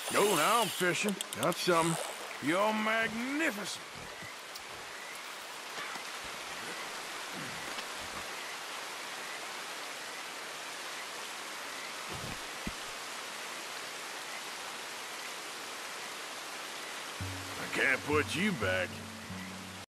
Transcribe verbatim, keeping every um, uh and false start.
Oh, now I'm fishing. Got something. You're magnificent. I can't put you back.